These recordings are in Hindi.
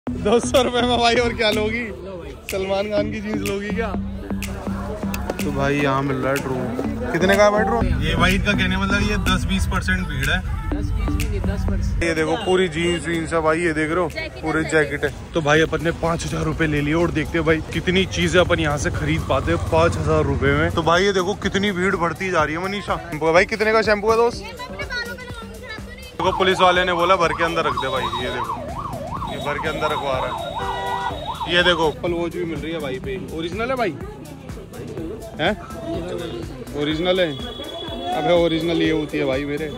200 रुपए में भाई और क्या लोगी? सलमान खान की जीन्स लोगी क्या? तो भाई यहाँ मिल रहा है ड्रोन। कितने का है भाई ड्रोन? ये भाई का कहने मतलब ये 10-20% भीड़ है। 10-20 ये देखो पूरी जीन्स वीन्स है भाई, ये देख रहे हो पूरे जैकेट है। तो भाई अपन ने 5000 रुपए ले लिए और देखते हैं भाई कितनी चीजें अपन यहाँ से खरीद पाते हैं 5000 रुपए में। तो भाई ये देखो कितनी भीड़ बढ़ती जा रही है। मनीषा भाई कितने का शैम्पू है दोस्त? देखो पुलिस वाले ने बोला भर के अंदर रख दे भाई। ये देखो ये भर के अंदर रखवा रहा है। ये देखो एप्पल वॉच भी मिल रही है भाई पे। ओरिजिनल है भाई? है ओरिजिनल है? अबे ओरिजिनल ये होती है भाई मेरे।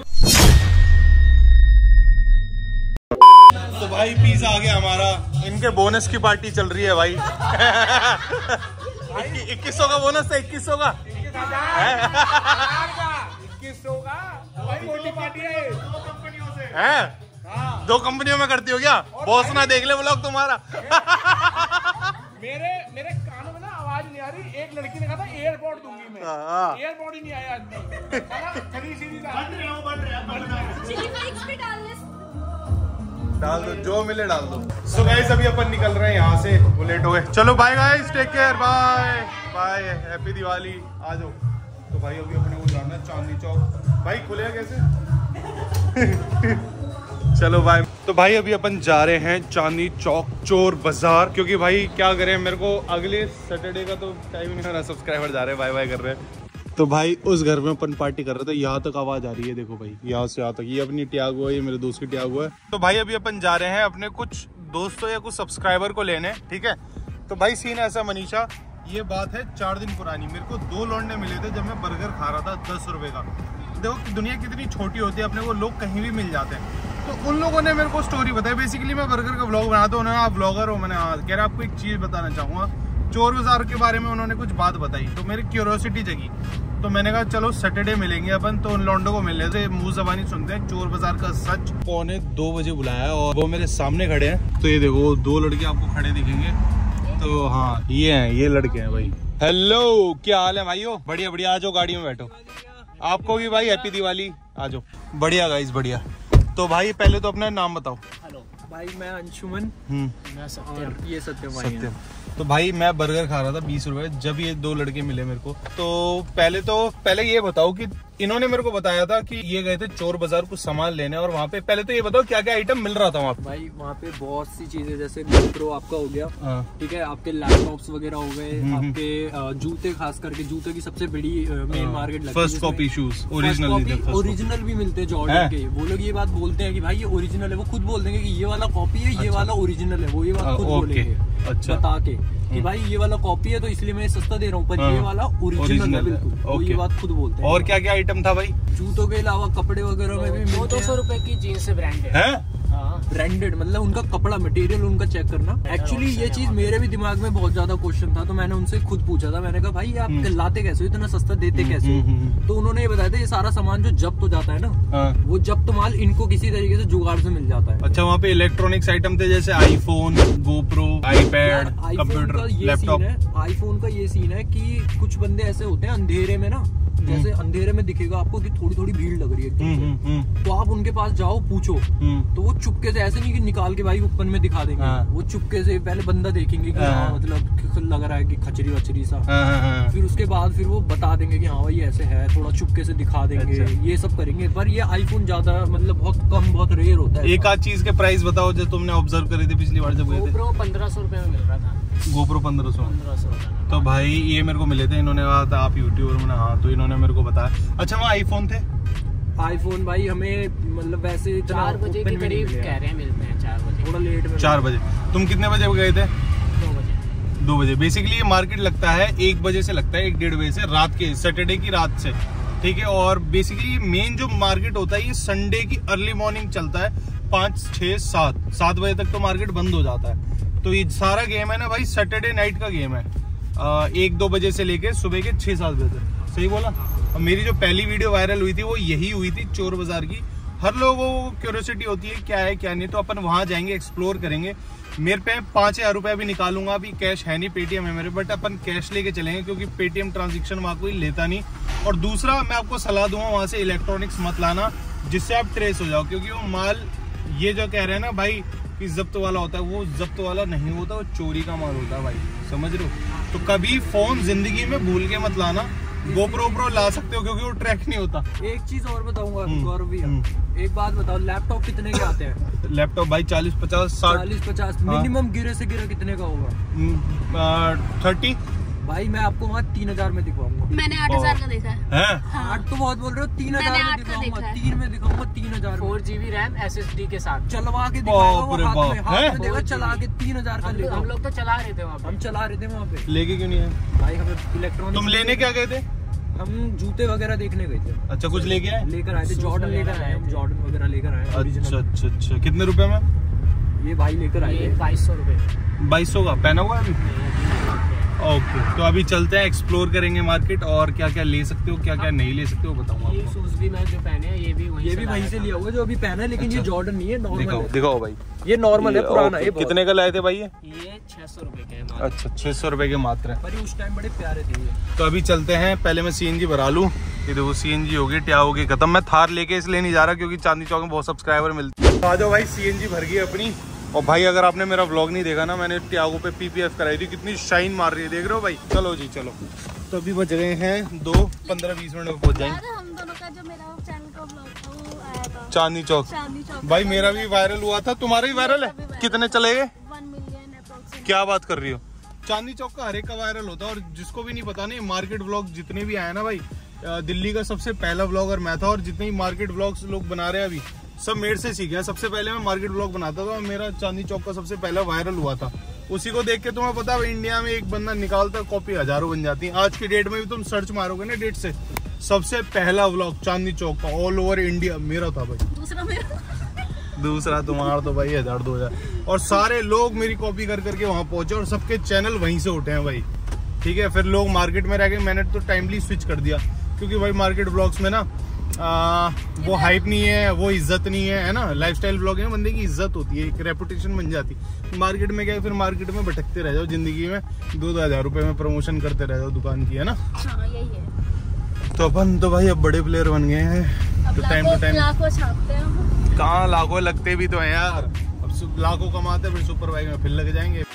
तो भाई पिज़्ज़ा आ गया हमारा। इनके बोनस की पार्टी चल रही है भाई। 2100 का बोनस है। 2100 का 2100 का भाई मोटी पार्टी है। हैं? 2 कंपनियों में करती हो क्या? बॉस ना देख ले व्लॉग तुम्हारा। मेरे कानों में ना आवाज नहीं आ रही। एक लड़की ने कहा था एयरपोर्ट दूंगी मैं। एयरपोर्ट ही नहीं आया डाल दो जो मिले डाल दो। सो गाइस अभी अपन निकल रहे हैं यहाँ से, वो लेट हो गए। चलो bye guys, take care, bye bye, happy Diwali. आ जाओ। तो भाई अभी अपने को जाना है चांदनी चौक। भाई खुलेगा कैसे? चलो बाय। तो भाई अभी अपन जा रहे हैं चांदनी चौक चोर बाजार, क्योंकि भाई क्या करें मेरे को अगले सैटरडे का तो टाइम नहीं हो रहा। सब्सक्राइबर जा रहे हैं, बाय बाय कर रहे हैं। तो भाई उस घर में अपन पार्टी कर रहे थे। यहाँ तक आवाज आ रही है, देखो भाई यहाँ से यहाँ तक। ये अपनी ट्यागो है, ये मेरे दोस्त की ट्यागो है। तो भाई अभी अपन जा रहे हैं अपने कुछ दोस्तों या कुछ सब्सक्राइबर को लेने, ठीक है। तो भाई सीन ऐसा मनीषा, ये बात है 4 दिन पुरानी। मेरे को 2 लौंडे मिले थे जब मैं बर्गर खा रहा था 10 रुपए का। देखो दुनिया कितनी छोटी होती है, अपने को लोग कहीं भी मिल जाते हैं। तो उन लोगों ने मेरे को स्टोरी बताई। बेसिकली मैं बर्गर का व्लॉग बनाता हूँ, उन्होंने आप ब्लॉगर हो, मैंने कह रहा आपको एक चीज़ बताना चाहूँगा। चोर बाजार के बारे में उन्होंने कुछ बात बताई, तो मेरी क्यूरियोसिटी जगी। तो मैंने कहा चलो सैटरडे मिलेंगे अपन। तो उन लौंडों को मिल रहे थे, मुंह ज़बानी सुनते हैं चोर बाजार का सच। 2:45 बजे बुलाया और वो मेरे सामने खड़े हैं। तो ये देखो 2 लड़के आपको खड़े दिखेंगे। तो हाँ ये हैं, ये लड़के हैं भाई। हेलो, क्या हाल है भाइयों? बढ़िया बढ़िया, आ जाओ गाड़ी में बैठो। आपको भी भाई हैप्पी दिवाली। आ जाओ। बढ़िया गाइस बढ़िया। तो भाई पहले तो अपना नाम बताओ। हेलो भाई, मैं अंशुमन। मैं सत्यम। ये सत्यम भाई। सत्यम। तो भाई मैं बर्गर खा रहा था 20 रुपए, जब ये 2 लड़के मिले मेरे को। तो पहले ये बताओ कि इन्होंने मेरे को बताया था कि ये गए थे चोर बाजार कुछ सामान लेने, और वहाँ पे पहले तो ये बताओ क्या क्या आइटम मिल रहा था वहाँ पे? भाई वहाँ पे बहुत सी चीजें, जैसे GoPro आपका हो गया, ठीक है, आपके लैपटॉप्स वगैरह हो गए, आपके जूते, खास करके जूते की सबसे बड़ी मेन मार्केट लगती है। फर्स्ट कॉपी शूज ओरिजिनल भी मिलते हैं जॉर्डन के। वो लोग ये बात बोलते हैं कि भाई ये ओरिजिनल है। वो खुद बोल देंगे कि ये वाला कॉपी है, ये वाला ओरिजिनल है। वो ये बात खुद बोलेंगे बता के कि भाई ये वाला कॉपी है तो इसलिए मैं सस्ता दे रहा हूँ, पर ये वाला ओरिजिनल है बिल्कुल। वो ये बात खुद बोलते हैं। और क्या क्या आइटम था भाई? जूतों के अलावा कपड़े वगैरह में भी 200 रुपए की जीन्स ब्रांडेड है। ब्रांडेड मतलब उनका कपड़ा मटेरियल उनका चेक करना। एक्चुअली ये चीज मेरे भी दिमाग में बहुत ज्यादा क्वेश्चन था, तो मैंने उनसे खुद पूछा था। मैंने कहा भाई आप लाते कैसे हो, इतना सस्ता देते कैसे हो? तो उन्होंने ये बताया था ये सारा सामान जो जब्त हो जाता है ना, वो जब्त माल इनको किसी तरीके से जुगाड़ से मिल जाता है। अच्छा, वहाँ पे इलेक्ट्रॉनिक्स आइटम थे जैसे iPhone, GoPro, iPad, computer, laptop. IPhone का ये सीन है कि कुछ बंदे ऐसे होते हैं अंधेरे में ना, जैसे अंधेरे में दिखेगा आपको कि थोड़ी थोड़ी भीड़ लग रही है, तो आप उनके पास जाओ, पूछो, तो वो चुपके से, ऐसे नहीं कि निकाल के भाई ओपन में दिखा देंगे। वो चुपके से पहले बंदा देखेंगे कि हाँ मतलब लग रहा है कि खचरी वचरी सा, फिर उसके बाद फिर वो बता देंगे कि हाँ भाई ऐसे है, थोड़ा चुपके से दिखा देंगे। ये सब करेंगे। पर ये आईफोन ज्यादा मतलब बहुत कम, बहुत रेयर होता है। एक आध चीज के प्राइस बताओ जो तुमने ऑब्जर्व करे थे पिछली बार जब गए थे। GoPro 1500 रुपए में मिल रहा था। GoPro 1500। तो भाई ये मेरे को मिले थे, इन्होंने कहा था आप यूट्यूबर, मैंने हाँ, तो इन्होंने मेरे को बताया। अच्छा वहाँ आईफोन थे? आईफोन भाई हमें मतलब वैसे 4 बजे के करीब कह रहे हैं मिलते हैं। 4 बजे, थोड़ा लेट में। 4 बजे। तुम कितने बजे गए थे? 2 बजे। 2 बजे। बेसिकली ये मार्केट लगता है 1 बजे से, लगता है 1-1:30 बजे से, रात के, सैटरडे की रात से, ठीक है। और बेसिकली मेन जो मार्केट होता है ये संडे की अर्ली मॉर्निंग चलता है, 5, 6, 7 बजे तक तो मार्केट बंद हो जाता है। तो ये सारा गेम है ना भाई सैटरडे नाइट का गेम है, 1-2 बजे से लेके सुबह के 6-7 बजे तक। सही बोला? और मेरी जो पहली वीडियो वायरल हुई थी वो यही हुई थी, चोर बाजार की। हर लोगों को क्यूरियोसिटी होती है क्या है क्या नहीं, तो अपन वहां जाएंगे, एक्सप्लोर करेंगे। मेरे पे 5000 रुपया भी निकालूंगा, अभी कैश है नहीं, पेटीएम है मेरे, बट अपन कैश लेके चलेंगे क्योंकि पेटीएम ट्रांजेक्शन वहां कोई लेता नहीं। और दूसरा मैं आपको सलाह दूंगा वहां से इलेक्ट्रॉनिक्स मत लाना, जिससे आप ट्रेस हो जाओ, क्योंकि वो माल ये जो कह रहे हैं ना भाई कि जब्त वाला होता है, वो जब्त वाला नहीं होता, वो चोरी का माल होता है भाई, समझ रहे हो। तो कभी फोन जिंदगी में भूल के मत लाना। गोप्रो प्रो ला सकते हो क्योंकि वो ट्रैक नहीं होता। एक चीज और बताऊंगा गौरव भैया, एक बात बताओ, लैपटॉप कितने के आते हैं? लैपटॉप भाई 40-50 60 40-50 मिनिमम गिरे से गिरे कितने का होगा? 30। भाई मैं आपको वहाँ 3000 में दिखवाऊंगा। मैंने 8000 का देखा है। 8 तो बहुत बोल रहे हो, 3000 में दिखाऊंगा। 3 में दिखाऊंगा 3000। 4GB रैम SSD के साथ चलवा के दिखाएगा वो, हाथ में देगा, चला के 3000 का लेगा। हम लोग तो चला रहे थे वहाँ पे। हम चला रहे थे वहाँ पे। लेके क्यों नहीं है भाई हमें इलेक्ट्रॉनिक। तुम लेने क्या गए थे? हम जूते वगैरह देखने गए थे। अच्छा, कुछ लेके आए? लेकर आए थे, जॉर्डन लेकर आए, हम जॉर्डन वगैरह लेकर आए। अच्छा। कितने रुपए में? ये भाई लेकर आए 2200 रुपए। 2200 का पहना हुआ है अभी। ओके, तो अभी चलते हैं, एक्सप्लोर करेंगे मार्केट और क्या क्या ले सकते हो, क्या क्या नहीं ले सकते हो, बताऊंगा ये शूज भी मैं जो पहने हैं ये भी वहीं से लिया हुआ जो अभी पहना है, लेकिन ये जॉर्डन नहीं है, नॉर्मल है। दिखाओ भाई, ये नॉर्मल है, पुराना है। कितने का लाए थे भाई ये? 600 रुपए के हैं। अच्छा, 600 रुपए के मात्र है। पर उस टाइम बड़े प्यारे थे ये। तो अभी चलते हैं, पहले मैं CNG भरा लूँ। ये देखो CNG होगी, क्या होगी खत्म। मैं थार लेके इसलिए नहीं जा रहा क्योंकि चांदनी चौक में बहुत सब्सक्राइबर मिलते हैं। आ जाओ भाई, CNG भर गई अपनी। और भाई अगर आपने मेरा व्लॉग नहीं देखा ना, मैंने टियागो पे PPF कराई थी, कितनी शाइन मार रही है, देख रहे हो भाई। चलो जी चलो। तो अभी बज गए हैं 2, 15-20 मिनट में पहुंच जाएंगे। हम दोनों का जो मेरा चैनल का व्लॉग था वो आया था चांदनी चौक भाई, मेरा भी वायरल हुआ था, तुम्हारा भी वायरल है? कितने चले गए? 1 मिलियन अप्रोक्सीमेटली। क्या बात कर रही हो? चांदनी चौक का हर एक का वायरल होता है। और जिसको भी नहीं पता नहीं, मार्केट व्लॉग जितने भी आए ना भाई, दिल्ली का सबसे पहला व्लॉगर मैं था। और जितने भी मार्केट व्लॉग्स लोग बना रहे हैं अभी, सब मेरे से सीखे हैं। सबसे पहले मैं मार्केट व्लॉग बनाता था, मेरा चांदनी चौक का सबसे पहला वायरल हुआ था। उसी को देख के तुम्हें पता है, इंडिया में एक बंदा निकालता है, कॉपी हजारों बन जाती है। आज की डेट में भी तुम सर्च मारोगे ना डेट से, सबसे पहला व्लॉग चांदनी चौक का ऑल ओवर इंडिया मेरा था भाई। दूसरा मेरा, दूसरा तुम्हारा तो भाई 1000-2000। और सारे लोग मेरी कॉपी कर करके वहां पहुंचे और सबके चैनल वहीं से उठे हैं भाई। ठीक है, फिर लोग मार्केट में रह गए, मैंने तो टाइमली स्विच कर दिया क्योंकि भाई मार्केट ब्लॉग्स में ना वो हाइप नहीं है, वो इज्जत नहीं है ना। लाइफस्टाइल ब्लॉग है, बंदे की इज्जत होती है, एक रेपुटेशन बन जाती है। मार्केट में क्या है, फिर मार्केट में भटकते रह जाओ जिंदगी में, 2-2 हज़ार रुपए में प्रमोशन करते रह जाओ दुकान की, है ना। हाँ यही है। तो अपन तो भाई अब बड़े प्लेयर बन गए हैं, तो टाइम टू टाइम लाखों छापते हैं हम। कहाँ लाखों लगते भी तो हैं यार। अब लाखों कमाते फिर सुपर बाइक में फिर लग जाएंगे।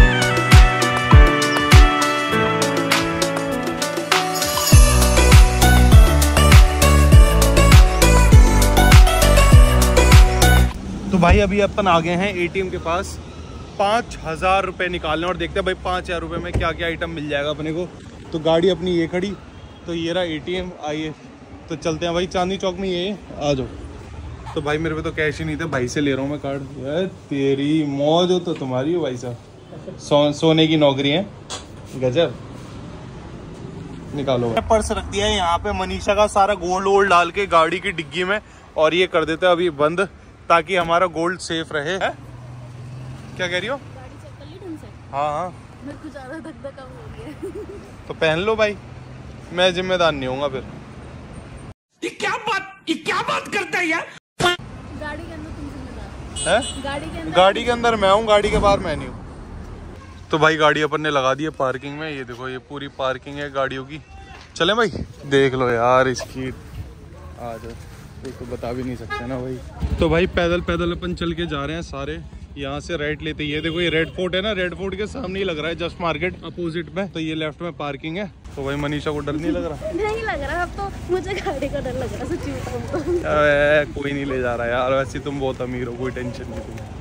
तो भाई अभी अपन आ गए हैं ATM के पास, 5000 रुपए निकालने और देखते हैं भाई 5000 रुपए में क्या क्या आइटम मिल जाएगा अपने को। तो गाड़ी अपनी ये खड़ी, तो ये रहा ATM। आइए तो चलते हैं भाई, चांदनी चौक में ये आ जाओ। तो भाई मेरे पे तो कैश ही नहीं था, भाई से ले रहा हूँ मैं कार्ड। तेरी मौज हो तो तुम्हारी हो भाई साहब, सोने की नौकरी है, गजब। निकालो। पर्स रख दिया है यहाँ पे मनीषा का, सारा गोल्ड वोल्ड डाल के गाड़ी की डिग्गी में, और ये कर देते हैं अभी बंद ताकि हमारा गोल्ड सेफ रहे। है? क्या कह रही हो? गाड़ी चेक कर ली ढंग से? हाँ मेरे को ज्यादा धक-धक हो गया। तो पहन लो भाई, मैं जिम्मेदार नहीं होऊंगा फिर। ये क्या बात करता है यार? गाड़ी के अंदर तुम जिम्मेदार है? गाड़ी के अंदर मैं हूँ, गाड़ी के बाहर मैं नहीं हूँ। तो भाई गाड़ी अपन ने लगा दी है पार्किंग में, ये देखो ये पूरी पार्किंग है गाड़ियों की। चले भाई, देख लो यार इसकी। आ जाओ, तो बता भी नहीं सकते ना भाई। तो भाई पैदल पैदल अपन चल के जा रहे हैं सारे, यहाँ से राइट लेते ही। ये देखो ये रेड फोर्ट है ना, रेड फोर्ट के सामने ही लग रहा है, जस्ट मार्केट अपोजिट में। तो ये लेफ्ट में पार्किंग है। तो भाई मनीषा को डर नहीं लग रहा? नहीं लग रहा, अब तो मुझे गाड़ी का डर लग रहा, सच्ची बताऊं तो। कोई नहीं ले जा रहा यार, वैसे तुम बहुत अमीर हो, कोई टेंशन नहीं तुम्हें।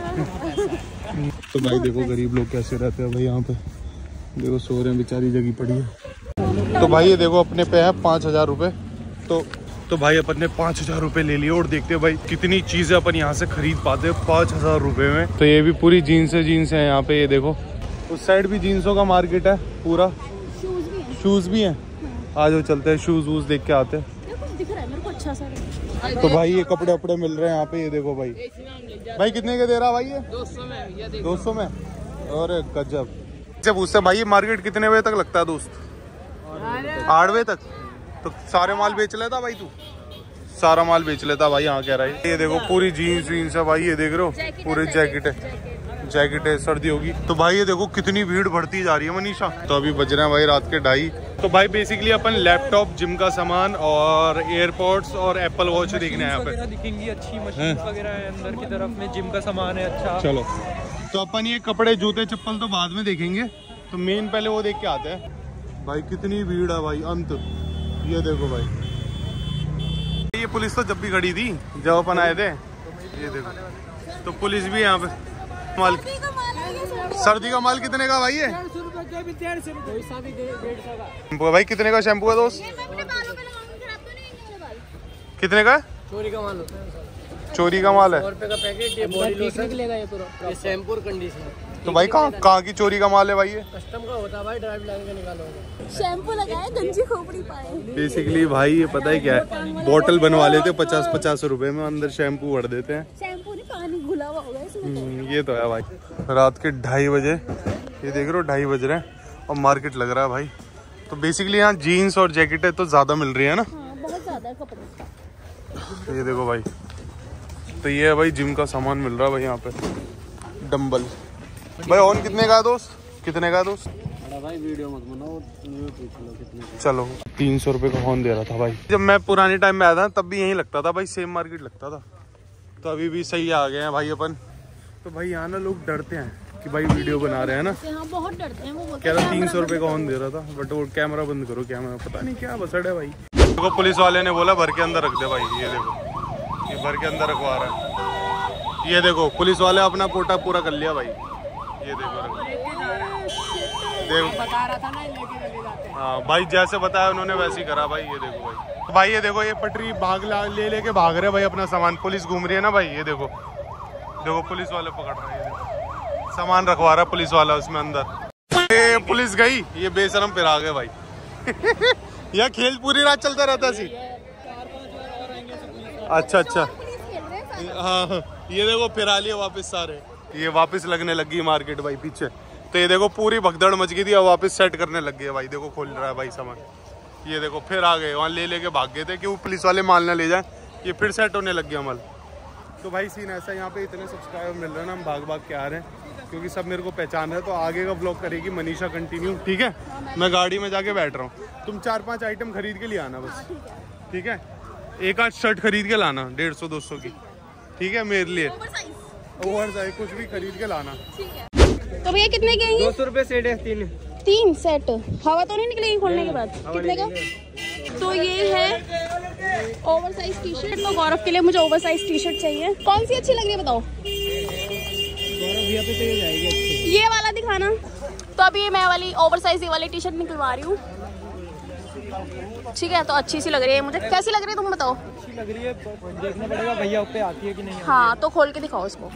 तो भाई देखो गरीब लोग कैसे रहते हैं भाई यहाँ पे, देखो सो रहे हैं, बेचारी जगह पड़ी है। तो भाई ये देखो अपने पे है 5000 रुपए। तो भाई अपन ने 5000 रुपए ले लिए और देखते हैं भाई कितनी चीजें अपन यहाँ से खरीद पाते हैं 5000 रुपए में। तो ये भी पूरी जीन्स है यहाँ पे, ये देखो उस साइड भी जीन्सों का मार्केट है पूरा, शूज भी है। आ जाओ चलते हैं, शूज वूज देख के आते हैं। कुछ दिख रहा है मेरे को अच्छा सा। तो भाई ये कपड़े वपड़े मिल रहे हैं यहाँ पे, ये देखो भाई। भाई कितने के दे रहा भाई ये? 200 में। और गजब। जब उससे भाई ये मार्केट कितने बजे तक लगता है दोस्त? 8 बजे तक। तो सारे माल बेच लेता भाई तू? सारा माल बेच लेता भाई। यहाँ कह रहा है ये देखो पूरी जीन्स वीन्स है भाई, ये देख रहे हो पूरी जैकेट है, सर्दी होगी। तो भाई ये देखो कितनी भीड़ बढ़ती जा रही है मनीषा। तो अभी बज रहे हैं भाई रात के 2:30 तो भाई बेसिकली अपन लैपटॉप, जिम का सामान और एयरपोर्ट्स और एप्पल वॉच देखने आए यहाँ पे। दिखेंगी अच्छी मशीन वगैरह है अंदर की तरफ में, जिम का सामान है अच्छा। चलो तो अपन ये कपड़े, जूते, चप्पल तो बाद में देखेंगे, तो मेन पहले वो देख के आते हैं। भाई कितनी भीड़ है भाई, अंत। ये देखो भाई, ये पुलिस तो जब भी खड़ी थी जब अपन आए थे। ये देखो तो पुलिस भी यहाँ पे। माल, सर्दी का माल कितने का भाई है? 150 रुपए। भाई कितने का शैम्पू है दोस्त? कितने का? चोरी का माल होता है, चोरी का माल है। 100 रुपए का पैकेट। ये बॉडी लोशन निकलेगा, ये पूरा ये शैम्पू और कंडीशनर। तो भाई कहाँ की चोरी का माल है भाई? ये कस्टम का होता है भाई, ड्राइव लाइन का निकालो। शैम्पू लगाए, गंजी खोपड़ी पाए। बेसिकली भाई ये पता है क्या है, बोतल बनवा लेते 50-50 रुपए में, अंदर शैम्पू भर देते हैं। शैम्पू नहीं, पानी घुला हुआ होगा इसमें। ये तो है भाई। रात के 2:30 बजे, ये देख रहे हो 2:30 बज रहे हैं और मार्केट लग रहा है भाई। तो बेसिकली यहाँ जीन्स और जैकेटें तो ज्यादा मिल रही है ना। हाँ, बहुत ज्यादा है कपड़े। ये देखो भाई, तो ये है भाई जिम का सामान मिल रहा है भाई यहाँ पे। डंबल भाई ऑन कितने का दोस्त? कितने का दोस्त? भाई वीडियो मत बनाओ, कितने। चलो 300 रुपए का हॉर्न दे रहा था भाई। जब मैं पुराने टाइम में आया था तब भी यहीं लगता था भाई, सेम मार्केट लगता था। तो अभी भी सही आ गए हैं भाई अपन। तो भाई यहाँ ना लोग डरते हैं कि भाई वीडियो बना रहे हैं ना, बहुत डरते हैं। वो कह रहा 300 रुपए का हॉर्न दे रहा था, बट वो कैमरा बंद करो, कैमरा पता नहीं क्या बसड़ है भाई। देखो पुलिस वाले ने बोला भर के अंदर रख दे भाई। ये देखो, ये भर के अंदर रखवा रहा है। ये देखो पुलिस वाले अपना कोटा पूरा कर लिया भाई। ये देखो बता रहा था ना, लेके जाते हैं। हाँ भाई, जैसे बताया उन्होंने वैसे ही करा भाई। ये देखो भाई, तो भाई ये देखो ये पटरी लेके भाग रहे भाई अपना सामान। पुलिस घूम रही है ना भाई। ये देखो, देखो पुलिस वाले पकड़ रहे हैं। ये देखो सामान रखवा रहा है पुलिस वाला उसमें अंदर। ये पुलिस गई, ये बेशरम फिर आ गए भाई। यह खेल पूरी रात चलता रहता सी। अच्छा हाँ, ये देखो फिर आ लिए वापस सारे। ये वापस लगने लगी मार्केट भाई पीछे। तो ये देखो पूरी भगदड़ मच गई थी और वापस सेट करने लग गए भाई। देखो खोल रहा है भाई सामान। ये देखो फिर आ गए, वहाँ लेके भाग गए थे कि वो पुलिस वाले माल ना ले जाए। ये फिर सेट होने लग गया माल। तो भाई सीन ऐसा, यहाँ पे इतने सब्सक्राइबर मिल रहे हैं ना, हम भाग के आ रहे हैं क्योंकि सब मेरे को पहचान रहे हैं। तो आगे का ब्लॉग करेगी मनीषा कंटिन्यू, ठीक है? मैं गाड़ी में जाके बैठ रहा हूँ, तुम 4-5 आइटम खरीद के लिए आना बस, ठीक है? 1-8 शर्ट खरीद के लाना 150-200 की, ठीक है? मेरे लिए ओवर साइज कुछ भी खरीद के लाना। तो भैया कितने के हैं? 200 रुपए सेट है। 3 सेट। हवा तो नहीं निकलेगी खोलने के बाद? कितने का? तो ये है ओवर साइज टी शर्ट। तो गौरव के लिए मुझे ओवर साइज टी शर्ट चाहिए। कौन सी अच्छी लग रही है बताओ? ये वाला दिखाना। तो अभी मैं वाली ओवर साइज ये वाली टी शर्ट निकलवा रही हूँ, ठीक है? तो अच्छी सी लग रही है मुझे। कैसी लग रही है तुम बताओ? अच्छी लग रही है, देखना पड़ेगा भैया पे आती है कि नहीं। हाँ तो खोल के दिखाओ इसको।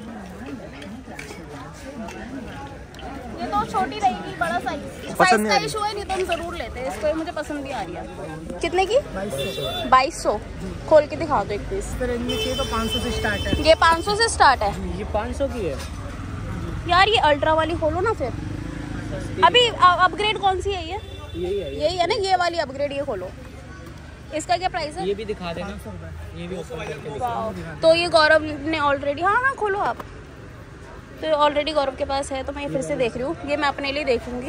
ये तो छोटी रहेगी, बड़ा साइज का इशू है, नहीं तो हम जरूर लेते हैं इसको। मुझे पसंद भी आ रही है। कितने की? 2200। खोल के दिखा दो एक पीस। तो 500 से स्टार्ट है। ये 500 से स्टार्ट है। ये 500 की है यार। ये अल्ट्रा वाली खोलो ना फिर। अभी अपग्रेड कौन सी है? ये यही है ना, ये वाली अपग्रेड। ये खोलो, इसका क्या प्राइस है? ये भी दिखा देना, ये भी ओपन करके दिखा। तो ये गौरव ने ऑलरेडी, हाँ खोलो आप। तो ऑलरेडी गौरव के पास है, तो मैं ये फिर से देख रही हूँ। ये मैं अपने लिए देखूंगी।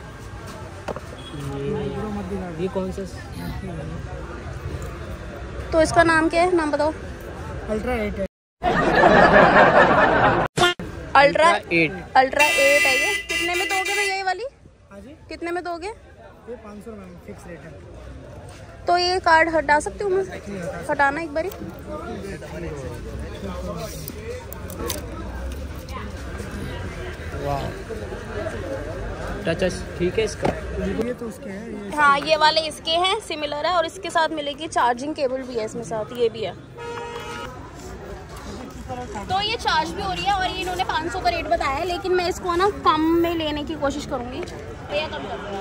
ये कौन सा? तो इसका नाम क्या है? नाम बताओ। अल्ट्रा 8 है। अल्ट्रा 8 है ये। कितने में दोगे भैया ये वाली? कितने में दोगे? ये 500 में फिक्स रेट है। तो ये कार्ड हटा सकती हूँ मैं? हटाना एक बारी। टच ठीक है इसका। ये तो उसके हैं। हाँ ये वाले इसके हैं, सिमिलर है। और इसके साथ मिलेगी चार्जिंग केबल भी है इसमें साथ, ये भी है। तो ये चार्ज भी हो रही है। और ये इन्होंने 500 का रेट बताया है, लेकिन मैं इसको ना कम में लेने की कोशिश करूंगी। भैया कम कर दो,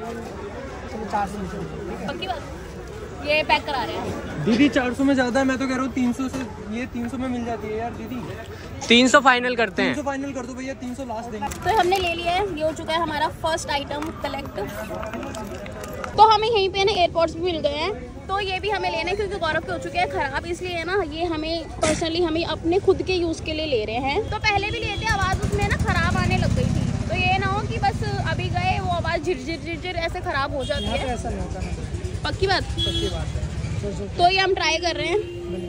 पक्की बात। ये पैक करा रहे हैं दीदी। 400 में ज्यादा है, मैं तो कह रहा हूँ 300 से। ये 300 में मिल जाती है यार दीदी। 300 फाइनल करते हैं। 300 फाइनल कर दो भैया, 300 लास्ट देंगे। तो हमने ले लिया है, ये हो चुका है हमारा फर्स्ट आइटम कलेक्ट। तो हमें यहीं पे ना एयरपोर्ट्स भी मिल गए हैं। तो ये भी हमें लेना है क्योंकि गौरव के हो चुके हैं खराब, इसलिए है ना ये हमें पर्सनली हमें अपने खुद के यूज़ के लिए ले रहे हैं। तो पहले भी लिए थे, आवाज़ उसमें ना खराब आने लग गई थी। तो ये ना हो कि बस अभी गए वो आवाज़ झिरझिर झिरझिर ऐसे खराब हो जाती है। ऐसा नहीं होता ना। पक्की बात? पक्की बात है। तो ये हम ट्राई कर रहे हैं।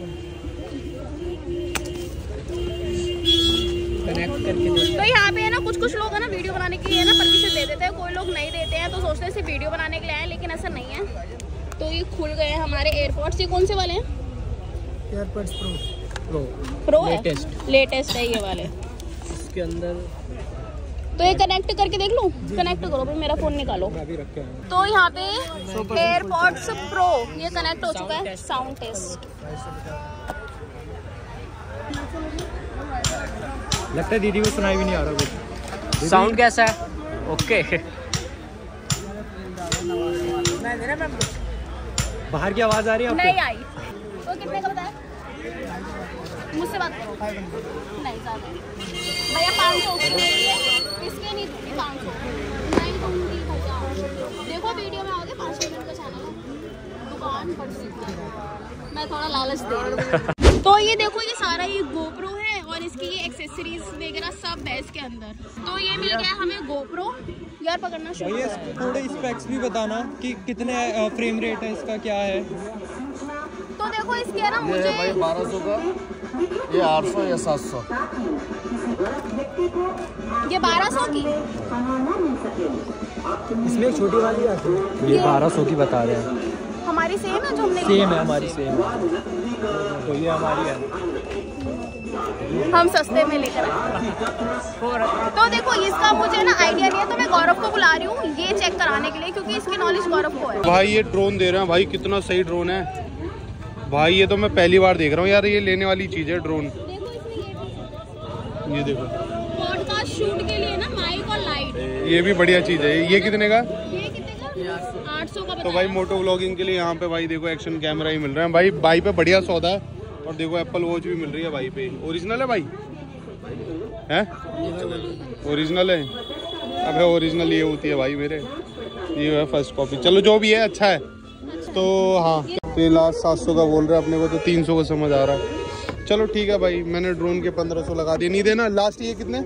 कनेक्ट करके तो यहाँ पे है ना कुछ लोग है ना वीडियो बनाने के लिए है ना परमिशन दे देते हैं, कोई लोग नहीं देते हैं, तो सोचते हैं सिर्फ वीडियो बनाने के लिए आए, लेकिन ऐसा नहीं है। तो ये खुल गए हैं हमारे एयरपोर्ट्स। ये कौन से वाले हैं? एयरपोर्ट्स प्रो है, लेटेस्ट है ये वाले। इसके अंदर तो ये कनेक्ट करके देख लूं? कनेक्ट करो भाई, मेरा फोन निकालो। अभी रखे हैं। तो यहाँ पे एयरपोर्ट्स प्रो ये कनेक्ट हो चुका है। साउंड टेस्ट लगता है दीदी को सुनाई भी नहीं आ रहा कुछ। साउंड कैसा है? ओके। बाहर की आवाज आ रही है आपको? नहीं आई। तो कितने का बताया? मुझसे बात करो। नहीं ज्यादा भैया, 500 की नहीं है, इसके नहीं दूंगी 500 नहीं दूंगी भैया। देखो वीडियो में आओगे, 5 मिनट का चैनल है, दुकान पर से मैं थोड़ा लालच दे रही हूँ। तो ये देखो, ये सारा ये गोप्रो है और इसकी ये एक्सेसरीज वगैरह सब है इसके अंदर। तो ये मिल गया हमें गोप्रो। यार पकड़ना शुरू। भैया थोड़े स्पेक्स भी बताना कि कितने फ्रेम रेट है इसका, क्या है? तो देखो इसके है ना मुझे भाई 1200 का, ये 800 या 700। ये 1200 की, इसमें एक छोटी वाली आती है, ये 1200 की बता रहे हैं। हमारी सेम है जो हमने सेम है, हमारी सेम है। तो ये हमारी है, हम सस्ते में लेकर आए। तो देखो इसका मुझे ना आइडिया नहीं है, तो मैं गौरव को बुला रही हूँ ये चेक कराने के लिए, क्योंकि इसकी नॉलेज गौरव को है। भाई ये ड्रोन दे रहे हैं भाई, कितना सही ड्रोन है भाई। ये तो मैं पहली बार देख रहा हूँ यार, ये लेने वाली चीज है ड्रोन। देखो इसमें ये देखो पॉडकास्ट शूट के लिए ना माइक और लाइट, ये भी बढ़िया चीज है। ये कितने का? ये कितने का? 800 का तो बताया। भाई मोटो व्लॉगिंग के लिए यहाँ पे भाई देखो एक्शन कैमरा ही मिल रहा है भाई। भाई पे बढ़िया सौदा है। और देखो एप्पल वॉच भी मिल रही है भाई पे। ओरिजिनल है भाई? है ओरिजिनल है? अबे ओरिजिनल ये होती है भाई मेरे, ये है फर्स्ट कॉपी। चलो जो भी है अच्छा है। तो हाँ, तो ये लास्ट 700 का बोल रहे हैं अपने को, तो 300 का समझ आ रहा है। चलो ठीक है भाई, मैंने ड्रोन के 1500 लगा दिए। नहीं देना लास्ट। ये कितने?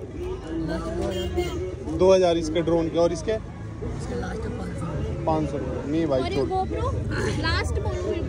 2000 इसके ड्रोन के, और इसके 500 रुपये। नहीं भाई छोड़। लास्ट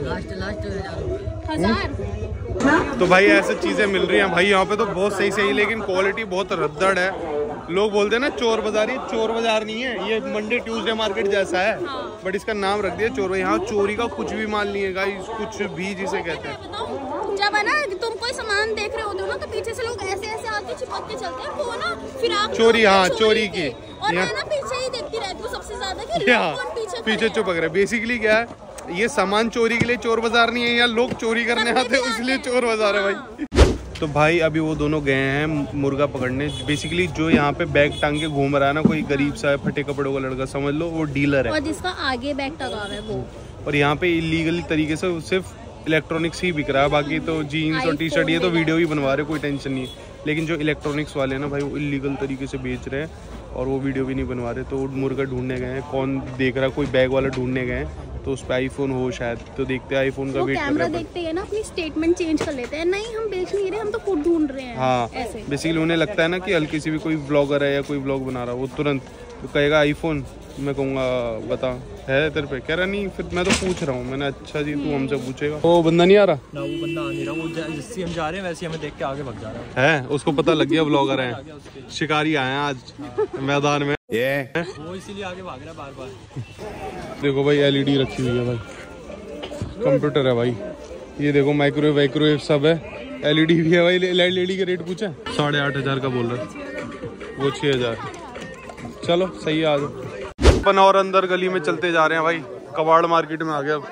1000। तो भाई ऐसे चीजें मिल रही हैं भाई यहाँ पे, तो बहुत सही सही, लेकिन क्वालिटी बहुत रद्दड़ है। लोग बोलते हैं ना चोर बाजार, ये चोर बाजार नहीं है, ये मंडे ट्यूसडे मार्केट जैसा है। बट इसका नाम रख दिया चोर। यहाँ चोरी का कुछ भी माल नहीं है गाइस, कुछ भी जिसे कहते हैं। जब है ना तुम कोई सामान देख रहे होते हो ना, तो पीछे से लोग ऐसे ऐसे आके चिपक के चलते हैं, वो ना फिर आप चोरी, हाँ चोरी की। और मैं ना पीछे ही देखती रहती हूँ सबसे ज्यादा कि लोग कौन पीछे चुपक रहे। बेसिकली क्या है, ये सामान चोरी के लिए चोर बाजार नहीं है, यहाँ लोग चोरी करने आते हैं, इसलिए चोर बाजार है भाई। तो भाई अभी वो दोनों गए हैं मुर्गा पकड़ने। बेसिकली जो यहाँ पे बैग टांग के घूम रहा है ना, कोई गरीब सा फटे कपड़ों का लड़का समझ लो, वो डीलर है। और जिसका आगे बैग टंगा है वो। और यहाँ पे इलीगल तरीके से सिर्फ इलेक्ट्रॉनिक्स ही बिक रहा है, बाकी तो जीन्स और टी शर्ट ये तो वीडियो भी बनवा रहे, कोई टेंशन नहीं है। लेकिन जो इलेक्ट्रॉनिक्स वाले हैं ना भाई, वो इलीगल तरीके से बेच रहे हैं और वो वीडियो भी नहीं बनवा रहे। तो मुर्गा ढूंढने गए हैं, कौन देख रहा, कोई बैग वाला ढूंढने गए हैं, तो उस पर आईफोन हो शायद, तो देखते हैं आईफोन का वेट कर कैमरा रहे हैं। देखते हैं ना, अपनी स्टेटमेंट चेंज कर लेते हैं। नहीं हम बेच नहीं रहे, हम तो खुद ढूंढ रहे हैं। हाँ ऐसे बेसिकली उन्हें लगता है ना कि हल्की सी भी कोई ब्लॉगर है या कोई ब्लॉग बना रहा है, वो तुरंत तो कहेगा आईफोन। मैं कहूँगा बता है तेरे पे, कह रहा नहीं। फिर मैं तो पूछ रहा हूँ, मैंने अच्छा जी तू हमसे पूछेगा। वो बंदा नहीं आ रहा ना, वो बंदा आ नहीं रहा, वो जैसे हम जा रहे हैं वैसे हमें देख के आगे भाग जा रहा है। उसको पता लग गया ब्लॉगर है, शिकारी आए हैं आज मैदान में। वो इसीलिए आगे भाग रहा है बार बार। देखो भाई एलईडी रखी हुई है भाई, कंप्यूटर है भाई, ये देखो माइक्रोवेव सब है, एलईडी भी है भाई। एलईडी के रेट पूछे 8,500 का बोल रहा है, वो 6,000। चलो सही है, आज अपन और अंदर गली में चलते जा रहे हैं भाई, कबाड़ मार्केट में आ गया।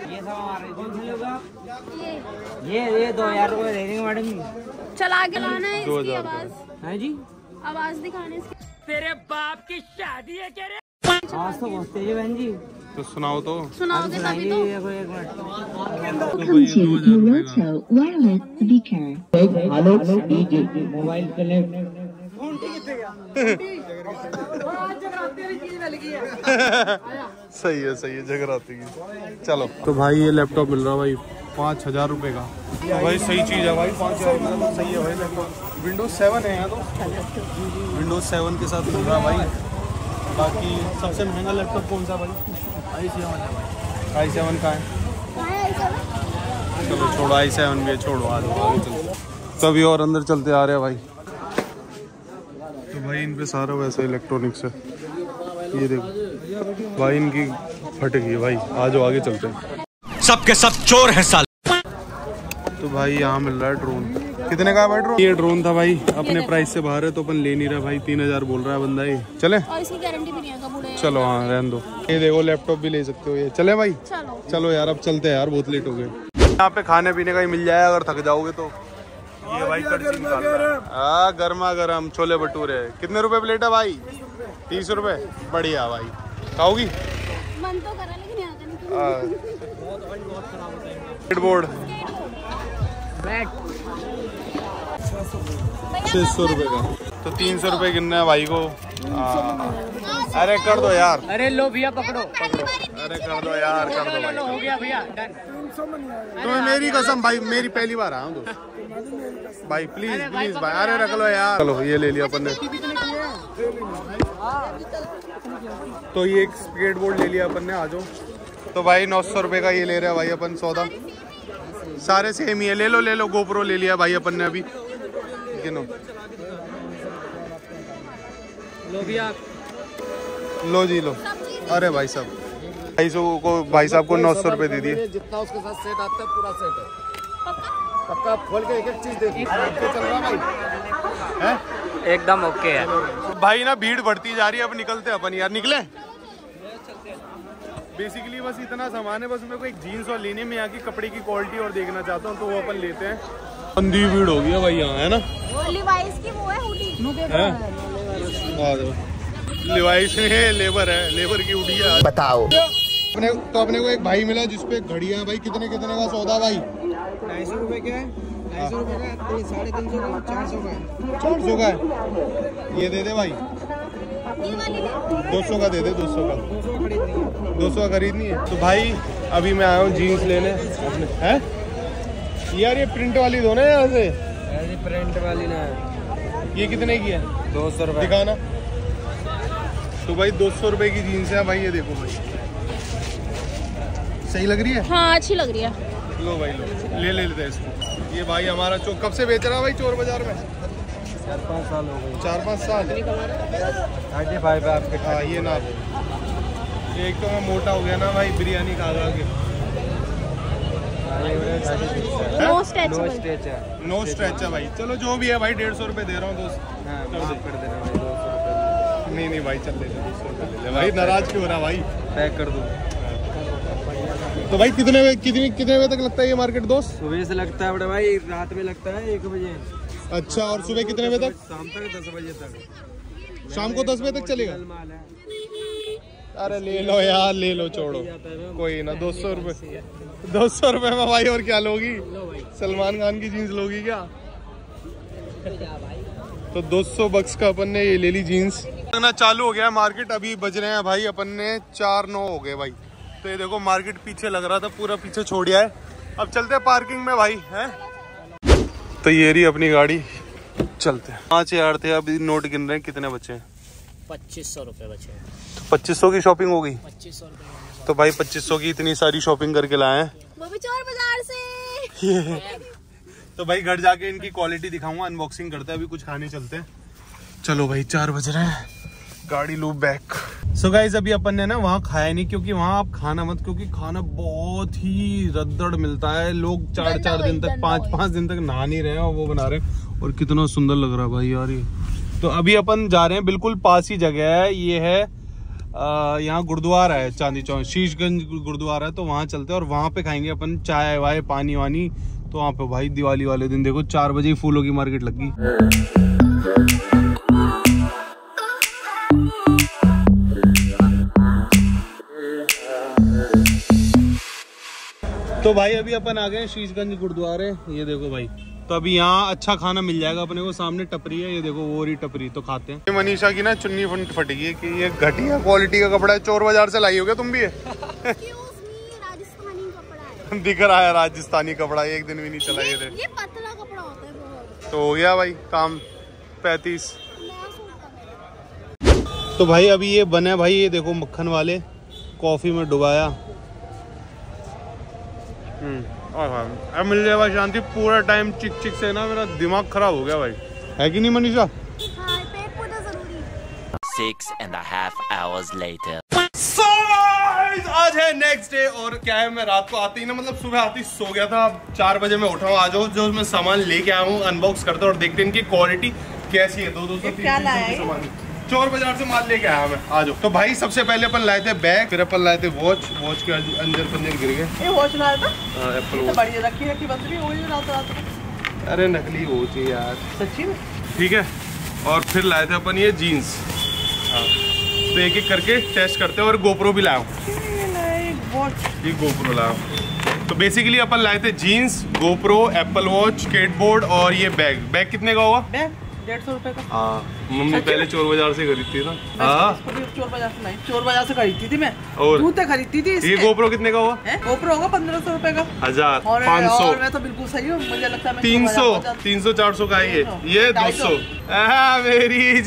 ये 2000 रुपये दे देंगे मैडम। चल आगे लाना है, इसकी 2000 आवाज, है जी, आवाज दिखाने इसकी। तेरे बाप की शादी है क्या रे? आवाज तो बहुत तेज है बहन जी। तो सुनाओ तो। सुनाओगे तभी तो। एक minute. Welcome to Moroto Wireless Speaker. Alex DJ mobile connect. सही है जगराती की। चलो तो भाई ये लैपटॉप मिल रहा है भाई 5,000 रुपये का। तो भाई सही चीज़ है भाई, 5,000 रुपये का सही है भाई लैपटॉप। विंडोज 7 है यहाँ, तो विंडोज 7 के साथ मिल रहा है भाई। बाकी सबसे महंगा लैपटॉप कौन सा भाई? i7 का है। चलो छोड़ो, i7 भी है, छोड़ो आगे चलो। तो अभी और अंदर चलते आ रहे हैं भाई। तो भाई इन पे सारा वैसा इलेक्ट्रॉनिक्स है, ये देखो भाई इनकी फट गई है भाई। आ जाओ आगे चलते हैं। सबके सब चोर हैं साल। तो भाई यहाँ मिल रहा है ड्रोन। कितने का है भाई ड्रोन? ये ड्रोन था भाई, अपने प्राइस से बाहर है तो अपन ले नहीं रहा भाई। 3000 बोल रहा है बंदा। ये चले? और इसकी गारंटी भी नहीं है कबूल है। चलो हाँ रहने दो। ये देखो लैपटॉप भी ले सकते हो ये। चले भाई? चलो यार अब चलते हैं यार, बहुत लेट हो गए। यहाँ पे खाने पीने का ही मिल जाएगा अगर थक जाओगे तो। ये भाई गर्मा गर्म छोले भटूरे। कितने रुपए प्लेट है भाई? 30 रुपए। बढ़िया भाई, खाओगी? मन तो करा लेकिन यहाँ बोर्ड 600 रुपए का, तो 300 रुपए गिनना है भाई को। अरे कर दो यार। अरे लो भैया पकड़ो। अरे कर दो यार, कर दो भाई। हो गया भैया डन। तुम्हें मेरी कसम भाई, मेरी पहली बार आया हूँ दोस्त भाई। प्लीज प्लीज भाई, अरे रख लो यार। चलो ये ले लिया अपन ने। तो ये एक स्केट बोर्ड ले लिया अपन ने। आ जाओ। तो भाई 900 रुपए का ये ले रहे हैं भाई अपन सौदा। सारे सेम ही है। ले लो गोप्रो ले लिया भाई अपन ने अभी। गिनो लो भैया। लो जी लो। अरे भाई साहब, भाई साहब को 900 रुपए दे दिए। जितना उसके साथ सेट आता है पूरा सेट है। पक्का खोल के एक चीज देखिए। चल रहा भाई है? एकदम ओके है भाई ना भीड़ बढ़ती जा रही है। अब निकलते अपन यार। निकले बेसिकली बस इतना सामान है। बस मेरे को एक जीन्स और लेने में यहाँ की कपड़े की क्वालिटी और देखना चाहता हूँ, तो वो अपन लेते हैं। अंधी भीड़ हो गई है भाई यहाँ, है ना? लिवाइस की वो है हुडी। लिवाइस में लेबर है, लेबर की हुडी है। बताओ। अपने को एक भाई मिला जिसपे घड़ियाँ भाई। कितने का सौदा भाई? 250 रुपए का है। 250 रुपए का, 350 का, 400 का है। 400 का है। ये दे दे भाई। 200 का दे दे। 200 का 200 का खरीदनी है। तो भाई अभी मैं आया हूँ जीन्स लेने अपने। है यार ये प्रिंट वाली दो ना यहाँ से। प्रिंट वाली ना। ये कितने की है? 200 रुपए। दिखाना। तो भाई 200 रुपए की जीन्स है भाई। ये देखो भाई, सही लग रही है? हाँ अच्छी लग रही है। लो भाई लो, ले लेते हैं इसको। ये भाई हमारा चौक कब से बेच रहा है भाई चोर बाजार में? 4-5 साल हो गए। 4-5 साल। 35 है आपके। हाँ ये ना, एक तो मैं मोटा हो गया ना भाई बिरयानी खा के। नो स्ट्रेच है। नो स्ट्रेच है भाई। चलो जो भी है भाई 150 रुपए दे रहा हूँ दोस्त। हाँ, माफ कर देना भाई 200 रुपए। नहीं भाई चल ले 200 रुपए ले ले भाई। नाराज क्यों हो रहा भाई? पैक कर दो। तो भाई कितने बजे तक लगता है ये मार्केट दोस्त? सुबह से लगता है बड़ा भाई, रात में लगता है 1 बजे। अच्छा, और सुबह कितने बजे तक? शाम तक 10 बजे तक। शाम को 10 बजे तक चलेगा? माल है। अरे ले लो यार, ले लो, छोड़ो कोई ना। 200 रुपए 200 रुपए में भाई और क्या लोगी? सलमान खान की जीन्स लोगी क्या? तो 200 बक्स का अपन ने ये ले ली जीन्स। लगना चालू हो गया मार्केट। अभी बज रहे हैं भाई अपन ने 4-9 हो गए भाई। तो ये देखो मार्केट पीछे लग रहा था, पूरा पीछे छोड़ दिया है। अब चलते हैं पार्किंग में भाई। है तो ये रही अपनी गाड़ी, चलते हैं। 5 थे, अभी नोट गिन रहे हैं कितने बचे हैं। 2500 रुपए बचे। तो 2500 की शॉपिंग हो गई। 2500 रुपए। तो भाई 2500 की इतनी सारी शॉपिंग करके लाए हैं, वो भी चोर बाजार से। तो भाई घर जाके इनकी क्वालिटी दिखाऊंगा, अनबॉक्सिंग करते हैं। अभी कुछ खाने चलते हैं। चलो भाई 4 बज रहे हैं, गाड़ी लूप बैक। सो गाइस अभी अपन ने ना वहाँ खाया नहीं, क्योंकि वहाँ आप खाना मत, क्योंकि खाना बहुत ही रद्दड़ मिलता है। लोग 4-4 दिन तक, 5-5 दिन तक नहा नहीं रहे हैं और वो बना रहे हैं। और कितना सुंदर लग रहा है भाई यार ये। तो अभी अपन जा रहे हैं, बिल्कुल पास ही जगह है ये है। यहाँ गुरुद्वारा है चांदी चौक, शीशगंज गुरुद्वारा है। तो वहाँ चलते हैं और वहाँ पे खाएंगे अपन चाय वाय, पानी वानी। तो वहाँ पे भाई दिवाली वाले दिन देखो 4 बजे ही फूलों की मार्केट लगी। तो भाई अभी अपन आ गए शीशगंज गुरुद्वारे। ये देखो भाई, तो अभी यहाँ अच्छा खाना मिल जाएगा अपने को। सामने टपरी है, ये देखो वो रही टपरी, तो खाते हैं। मनीषा की ना चुन्नी फट गई है कि ये घटिया क्वालिटी का कपड़ा है, चोर बाजार से लाई हो गया तुम भी? राजस्थानी कपड़ा है। दिख रहा है राजस्थानी कपड़ा, एक दिन भी नहीं चला ये। ये पतला कपड़ा होता है बहुत। तो हो गया भाई काम 35। तो भाई अभी ये बने भाई, ये देखो मक्खन वाले, कॉफी में डुबाया। अब मिल जाए भाई शांति। पूरा टाइम चिक चिक से ना मेरा दिमाग खराब हो गया भाई, है कि नहीं मनीषा? हाँ, पेट पूजा जरूरी। 6.5 hours later. So guys, आज है नेक्स्ट डे और क्या है, मैं रात को आती ही ना, मतलब सुबह आती सो गया था, 4 बजे मैं उठा हूँ। आज जो मैं सामान लेके आया हूँ अनबॉक्स करते और देखते हैं इनकी क्वालिटी कैसी है। 200-300 सामान चोर बाजार से माल लेके आया मैं। आ जाओ। तो भाई सबसे पहले अपन लाए थे बैग, फिर अपन लाए थे वॉच के अंदर पंजर गिर गए। ये वॉच लाया था? हाँ, एप्पल वॉच। बढ़िया रखी बस भी वही रात। अरे नकली वॉच है यार, सच्ची में। ठीक है। और फिर लाए थे अपन ये जीन्स। हाँ, तो एक एक करके टेस्ट करते हैं। और गोप्रो भी लाया हूँ, ये गोप्रो लाया हूँ। तो बेसिकली अपन लाए थे jeans, GoPro, Apple watch, skateboard और ये बैग कितने का होगा? 150 रुपए का। हाँ, मम्मी पहले चोर बाजार से खरीदती थी ना। हाँ, चोर बाजार से नहीं, चोर बाजार से खरीदती थी मैं। और जूते खरीदती थी। ये गोप्रो कितने का हुआ? गोप्रो होगा 1500 रुपए का। 1000, 500। 500। मैं तो बिल्कुल सही हूँ, मुझे लगता है 300, 400 का है ये 200। मेरी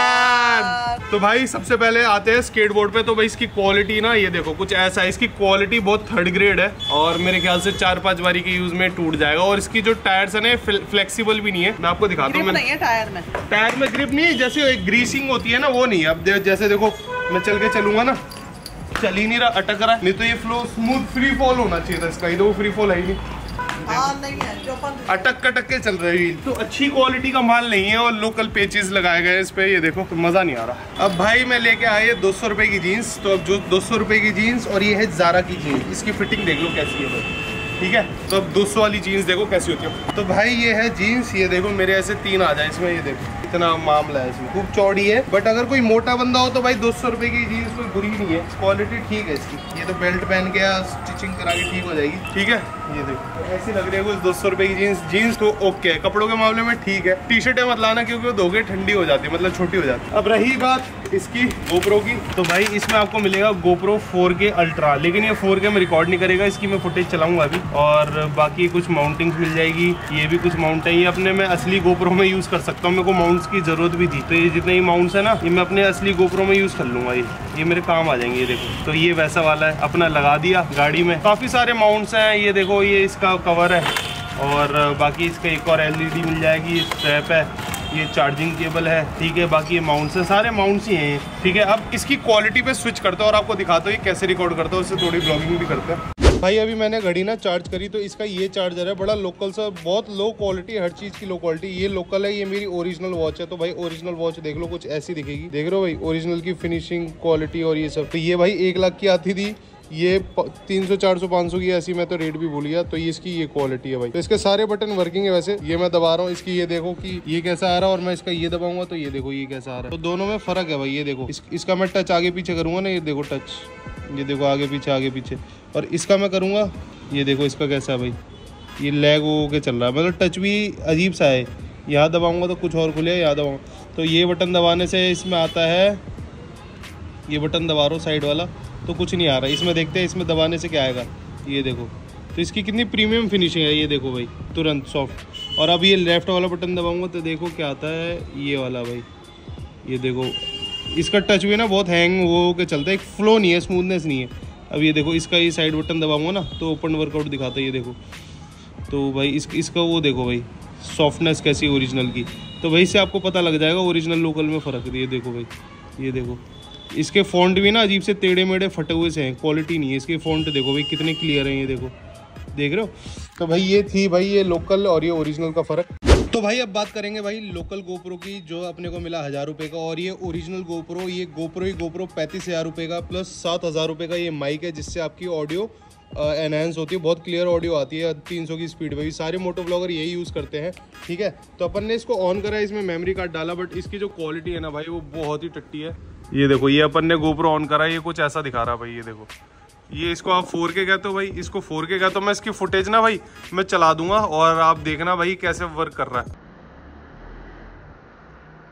जान। तो भाई सबसे पहले आते हैं स्केटबोर्ड पे। तो भाई इसकी क्वालिटी ना, ये देखो कुछ ऐसा है। इसकी क्वालिटी बहुत थर्ड ग्रेड है और मेरे ख्याल से 4-5 बारी के यूज में टूट जाएगा। और इसकी जो टायर्स है ना, फ्लेक्सिबल भी नहीं है। मैं आपको दिखाता हूँ। टायर में ग्रिप नहीं है, जैसे ग्रीसिंग होती है ना, वो नहीं है। अब जैसे देखो मैं चल के चलूंगा ना, चल ही नहीं रहा, अटक रहा है। नहीं तो ये फ्लो स्मूथ फ्री फॉल होना चाहिए था इसका, ये तो फ्री फॉल है ही नहीं। नहीं है, जो अटक के चल रही है। तो अच्छी क्वालिटी का माल नहीं है और लोकल पेचेस लगाए गए इस पे, ये देखो, तो मजा नहीं आ रहा। अब भाई मैं लेके आया 200 रुपए की जीन्स। तो अब जो 200 रुपए की जीन्स और ये है ज़ारा की जीन्स, इसकी फिटिंग देख लो कैसी है भाई। ठीक है, तो अब 200 वाली जीन्स देखो कैसी होती है। तो भाई ये है जीन्स, ये देखो मेरे ऐसे 3 आ जाए इसमें, ये देखो इतना मामला है इसमें, खूब चौड़ी है। बट अगर कोई मोटा बंदा हो तो भाई 200 रुपए की जीन्स कोई बुरी नहीं है, क्वालिटी ठीक है इसकी। ये तो बेल्ट पहन के या स्टिचिंग करा के ठीक हो जाएगी। ठीक है, ये देखो ऐसी लग रही है कुछ 200 रुपए की जीन्स तो ओके है। कपड़ों के मामले में ठीक है। टी शर्टें मत लाना क्योंकि वो धोके ठंडी हो जाती है, मतलब छोटी हो जाती है। अब रही बात इसकी गोप्रो की, तो भाई इसमें आपको मिलेगा गोप्रो 4K अल्ट्रा, लेकिन ये 4K में रिकॉर्ड नहीं करेगा। इसकी मैं फुटेज चलाऊंगा अभी। और बाकी कुछ माउंटिंग्स मिल जाएगी, ये भी कुछ माउंट है। ये अपने मैं असली गोप्रो में यूज़ कर सकता हूँ, मेरे को माउंट्स की ज़रूरत भी थी। तो ये जितने ही माउंट्स है ना, ये मैं अपने असली गोप्रो में यूज़ कर लूँगा। ये मेरे काम आ जाएंगे। ये देखो, तो ये वैसा वाला है, अपना लगा दिया गाड़ी में। काफ़ी सारे माउंट्स हैं, ये देखो ये इसका कवर है। और बाकी इसका एक और LED मिल जाएगी, स्ट्रैप है, ये चार्जिंग केबल है। ठीक है, बाकी ये माउंट्स है, सारे माउंट्स ही हैं। ठीक है, अब इसकी क्वालिटी पे स्विच करते हैं और आपको दिखाता हूँ ये कैसे रिकॉर्ड करता है, उससे थोड़ी ब्लॉगिंग भी करते हैं। भाई अभी मैंने घड़ी ना चार्ज करी, तो इसका ये चार्जर है, बड़ा लोकल सा, बहुत लो क्वालिटी, हर चीज़ की लो क्वालिटी। ये लोकल है, ये मेरी ओरिजिनल वॉच है। तो भाई ओरिजिनल वॉच देख लो, कुछ ऐसी दिखेगी, देख रहे हो भाई, ओरिजिनल की फिनिशिंग, क्वालिटी और ये सब। तो ये भाई 1 लाख की आती थी, ये 300, 400, 500 की ऐसी, मैं तो रेट भी भूल गया। तो ये इसकी ये क्वालिटी है भाई। तो इसके सारे बटन वर्किंग है। वैसे ये मैं दबा रहा हूँ, इसकी ये देखो कि ये कैसा आ रहा है, और मैं इसका ये दबाऊंगा तो ये देखो ये कैसा आ रहा है। तो दोनों में फर्क है भाई। ये देखो इसका मैं टच आगे पीछे करूंगा ना, ये देखो टच, ये देखो आगे पीछे। और इसका मैं करूँगा, ये देखो इसका कैसा है भाई, ये लैग हो के चल रहा है, मतलब टच भी अजीब सा है। यहाँ दबाऊंगा तो कुछ और खुले, यहाँ दबाऊंगा तो ये बटन दबाने से इसमें आता है, ये बटन दबा रहा हूँ साइड वाला तो कुछ नहीं आ रहा। इसमें देखते हैं इसमें दबाने से क्या आएगा, ये देखो। तो इसकी कितनी प्रीमियम फिनिशिंग है, ये देखो भाई, तुरंत सॉफ्ट। और अब ये लेफ्ट वाला बटन दबाऊंगा तो देखो क्या आता है, ये वाला भाई, ये देखो इसका टच भी ना बहुत हैंग हो के चलता है, एक फ्लो नहीं है, स्मूथनेस नहीं है। अब ये देखो इसका ये साइड बटन दबाऊंगा ना तो ओपन वर्कआउट दिखाता है, ये देखो। तो भाई इसका वो देखो भाई, सॉफ्टनेस कैसी ओरिजिनल की। तो वही से आपको पता लग जाएगा ओरिजिनल लोकल में फ़र्क है। ये देखो भाई, ये देखो इसके फ़ॉन्ट भी ना अजीब से टेढ़े मेढ़े फटे हुए से हैं, क्वालिटी नहीं है इसके। फ़ॉन्ट देखो भाई कितने क्लियर हैं, ये देखो, देख रहे हो। तो भाई ये थी भाई ये लोकल और ये ओरिजिनल का फ़र्क। तो भाई अब बात करेंगे भाई लोकल गोप्रो की, जो अपने को मिला 1000 रुपये का। और ये ओरिजिनल गोप्रो, ये गोप्रो 35,000 रुपये का, प्लस 7,000 रुपये का ये माइक है, जिससे आपकी ऑडियो एनहांस होती है, बहुत क्लियर ऑडियो आती है 300 की स्पीड पे भी। सारे मोटो ब्लॉगर यही यूज़ करते हैं। ठीक है, तो अपन ने इसको ऑन करा, इसमें मेमोरी कार्ड डाला, बट इसकी जो क्वालिटी है ना भाई वो बहुत ही टट्टी है। ये देखो, ये अपन ने गोप्रो ऑन करा, ये कुछ ऐसा दिखा रहा है भाई, ये देखो। ये इसको आप 4K कहते हो भाई, इसको 4K कहते हो। मैं इसकी फुटेज ना भाई मैं चला दूंगा और आप देखना भाई कैसे वर्क कर रहा है।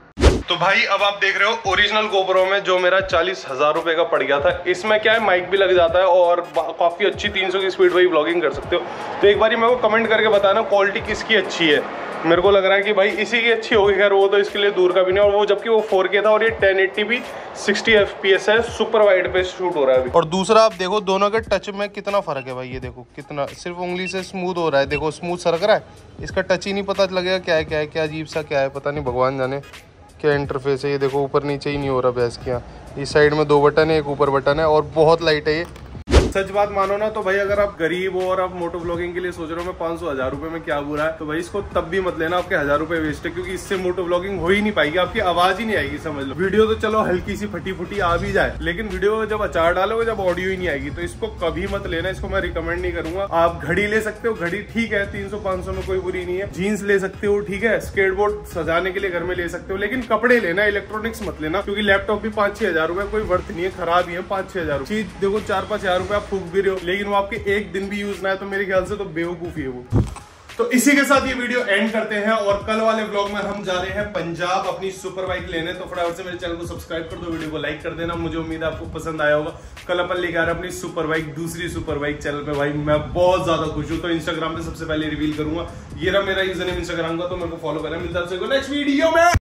तो भाई अब आप देख रहे हो ओरिजिनल गोप्रो में जो मेरा 40,000 रुपए का पड़ गया था। इसमें क्या है, माइक भी लग जाता है और काफी अच्छी 300 की स्पीड वही व्लॉगिंग कर सकते हो। तो एक बार मेरे को कमेंट करके बताना क्वालिटी किसकी अच्छी है। मेरे को लग रहा है कि भाई इसी की अच्छी होगी, खैर वो तो इसके लिए दूर का भी नहीं। और वो जबकि वो 4K था और ये 1080p 60 FPS है, सुपर वाइड पे शूट हो रहा है अभी। और दूसरा आप देखो दोनों के टच में कितना फर्क है भाई, ये देखो कितना, सिर्फ उंगली से स्मूथ हो रहा है, देखो स्मूथ सरक रहा है, इसका टच ही नहीं पता लगेगा क्या है क्या अजीब सा क्या है, पता नहीं, भगवान जाने क्या इंटरफेस है। ये देखो ऊपर नीचे ही नहीं हो रहा भैंस के यहाँ। इस साइड में 2 बटन है, एक ऊपर बटन है और बहुत लाइट है ये। सच बात मानो ना तो भाई अगर आप गरीब हो और आप मोटो व्लॉगिंग के लिए सोच रहे हो मैं 500-1000 रुपए में क्या बुरा है, तो भाई इसको तब भी मत लेना, आपके 1000 रुपए वेस्ट है, क्योंकि इससे मोटो व्लॉगिंग हो ही नहीं पाएगी, आपकी आवाज ही नहीं आएगी। समझ लो वीडियो तो चलो हल्की सी फटी फुटी आ भी जाए, लेकिन वीडियो जब अचार डालोगे जब ऑडियो ही नहीं आएगी, तो इसको कभी मत लेना, इसको मैं रिकमेंड नहीं करूंगा। आप घड़ी ले सकते हो, घड़ी ठीक है 300-500 में कोई बुरी नहीं है। जीन्स ले सकते हो, ठीक है, स्केटबोर्ड सजाने के लिए घर में ले सकते हो, लेकिन कपड़े लेना, इलेक्ट्रॉनिक्स मत लेना, क्योंकि लैपटॉप भी 5-6 हजार रुपए कोई वर्थ नहीं है, खराब ही है 5-6 हजार चीज। देखो 4-5 हजार रुपए आप फूक भी रहे हो, लेकिन वो आपके एक दिन भी यूज ना है, तो मेरे ख्याल से तो बेवकूफी है वो। तो इसी के साथ ये वीडियो एंड करते हैं और कल वाले व्लॉग में हम जा रहे हैं पंजाब अपनी सुपर बाइक लेने। तो फटाफट से मेरे चैनल को सब्सक्राइब कर दो, वीडियो को लाइक कर देना, मुझे उम्मीद है आपको पसंद आया होगा। कल अपन लेके आ रहे हैं अपनी सुपर बाइक, दूसरी सुपर बाइक चैनल पे। भाई मैं बहुत ज्यादा खुश हूं, तो इंस्टाग्राम पे सबसे पहले रिवील करूंगा। ये रहा मेरा यूजर नेम इंस्टाग्राम का, तो मेरे को फॉलो करना। मिलता है आपसे नेक्स्ट वीडियो में।